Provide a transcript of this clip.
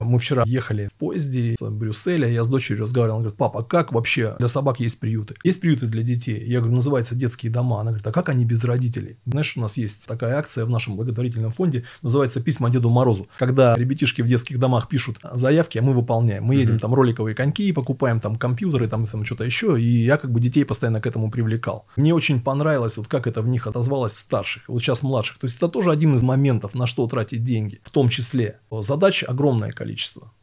Мы вчера ехали в поезде в Брюсселе, я с дочерью разговаривал, она говорит: папа, а как вообще для собак есть приюты? Есть приюты для детей. Я говорю, называется детские дома. Она говорит, а как они без родителей? Знаешь, у нас есть такая акция в нашем благотворительном фонде, называется «Письма Деду Морозу». Когда ребятишки в детских домах пишут заявки, а мы выполняем. Мы едем там роликовые коньки, покупаем там компьютеры, там что-то еще, и я как бы детей постоянно к этому привлекал. Мне очень понравилось, вот как это в них отозвалось в старших, вот сейчас младших. То есть это тоже один из моментов, на что тратить деньги, в том числе. Задач огромное количество.